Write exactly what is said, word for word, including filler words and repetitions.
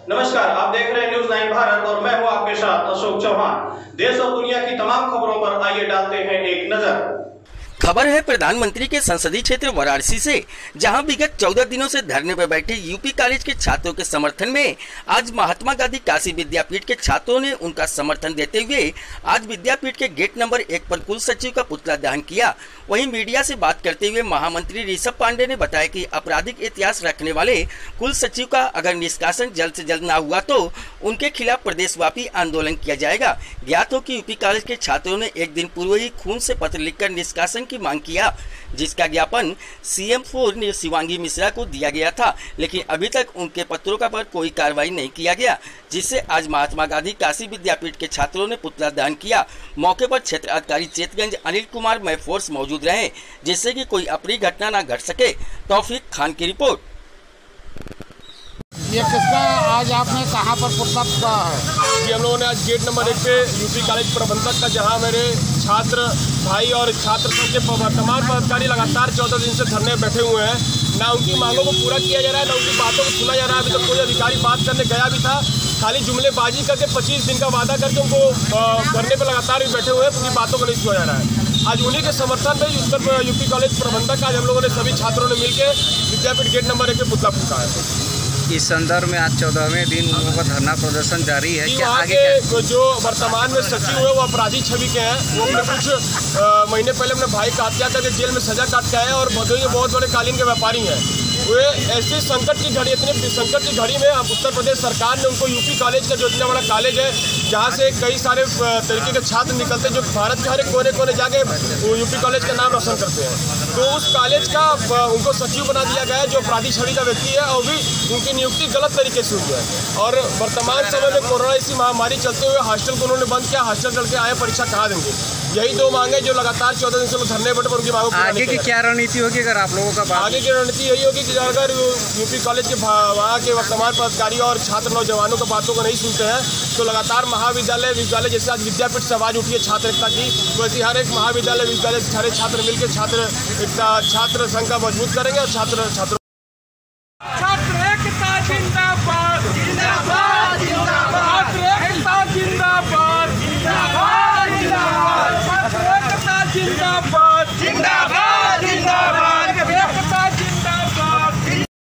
नमस्कार, आप देख रहे हैं न्यूज नाइन भारत और मैं हूं आपके साथ अशोक चौहान। देश और दुनिया की तमाम खबरों पर आइए डालते हैं एक नजर। खबर है प्रधानमंत्री के संसदीय क्षेत्र वाराणसी से, जहां विगत चौदह दिनों से धरने पर बैठे यूपी कॉलेज के छात्रों के समर्थन में आज महात्मा गांधी काशी विद्यापीठ के छात्रों ने उनका समर्थन देते हुए आज विद्यापीठ के गेट नंबर एक पर कुल सचिव का पुतला दहन किया। वहीं मीडिया से बात करते हुए महामंत्री ऋषभ पांडे ने बताया कि आपराधिक इतिहास रखने वाले कुल सचिव का अगर निष्कासन जल्द से जल्द न हुआ तो उनके खिलाफ प्रदेशव्यापी आंदोलन किया जाएगा। ज्ञात हो कि यूपी कॉलेज के छात्रों ने एक दिन पूर्व ही खून से पत्र लिखकर निष्कासन की मांग किया, जिसका ज्ञापन सीएम फोर ने शिवांगी मिश्रा को दिया गया था, लेकिन अभी तक उनके पत्रों का पर कोई कार्रवाई नहीं किया गया, जिससे आज महात्मा गांधी काशी विद्यापीठ के छात्रों ने पुतला दहन किया। मौके पर क्षेत्र अधिकारी चेतगंज अनिल कुमार मैफोर्स मौजूद रहे, जिससे कि कोई अप्रिय घटना न घट सके। तौफीक खान की रिपोर्ट। ये किसका आज आपने कहाँ पर पुतला फूका है? जी, हम लोगों ने आज गेट नंबर एक पे यूपी कॉलेज प्रबंधक का, जहां मेरे छात्र भाई और छात्र संघ के तमाम पदाधिकारी लगातार चौदह दिन से धरने बैठे हुए हैं। ना उनकी मांगों को पूरा किया जा रहा है, ना उनकी बातों को सुना जा रहा है। अभी तक कोई अधिकारी बात करने गया भी था, खाली जुमलेबाजी करके पच्चीस दिन का वादा करके उनको धरने पर लगातार भी बैठे हुए हैं, उनकी बातों को नहीं सुना जा रहा है। आज उन्हीं के समर्थन में उत्तर यूपी कॉलेज प्रबंधक आज हम लोगों ने सभी छात्रों ने मिलकर विद्यापीठ गेट नंबर एक पे पुतला फूका है। इस संदर्भ में आज चौदहवें दिन उन लोगों का धरना प्रदर्शन जारी है। क्या आगे के जो वर्तमान में सचिव हुए वो अपराधी छवि के हैं। वो अपने कुछ आ, महीने पहले अपने भाई का हत्या करके जेल में सजा काट के आए और भदोही के बहुत बड़े कालीन के व्यापारी हैं। वे ऐसी संकट की घड़ी इतनी संकट की घड़ी में अब उत्तर प्रदेश सरकार ने उनको यूपी कॉलेज का जो इतना बड़ा कॉलेज है, जहाँ से कई सारे तरीके के छात्र निकलते हैं जो भारत के हर एक कोने कोने जाके वो यूपी कॉलेज का नाम रोशन करते हैं। तो उस कॉलेज का उनको सचिव बना दिया गया है जो अपराधी छवि का व्यक्ति है, और भी उनकी नियुक्ति गलत तरीके से हुई है। और वर्तमान समय में कोरोना इसी महामारी चलते हुए हॉस्टल को उन्होंने बंद किया। हॉस्टल चल के आए, परीक्षा कहाँ देंगे? यही दो मांगे जो लगातार चौदह दिन से धरने बैठे पर उनकी मांगों आगे की क्या रणनीति होगी अगर आप लोगों का? आगे की रणनीति यही होगी कि अगर यूपी कॉलेज के वहाँ के वर्तमान पदाधिकारी और छात्र नौजवानों की बातों को नहीं सुनते हैं तो लगातार महाविद्यालय विद्यालय जैसे आज विद्यापीठ से आवाज उठी है छात्र एकता की, वैसे हर एक महाविद्यालय विद्यालय सारे छात्र मिलकर छात्र एकता छात्र संघ का मजबूत करेंगे और छात्र छात्र